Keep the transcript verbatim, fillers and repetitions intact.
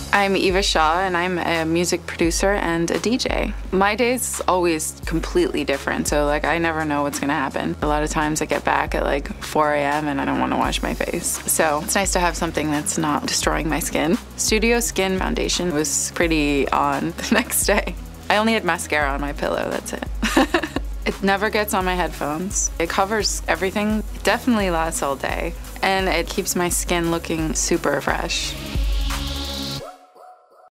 I'm Eva Shaw, and I'm a music producer and a D J. My day's always completely different, so like I never know what's gonna happen. A lot of times I get back at like four A M and I don't want to wash my face. So it's nice to have something that's not destroying my skin. Studio Skin Foundation was pretty on the next day. I only had mascara on my pillow, that's it. It never gets on my headphones. It covers everything. It definitely lasts all day. And it keeps my skin looking super fresh.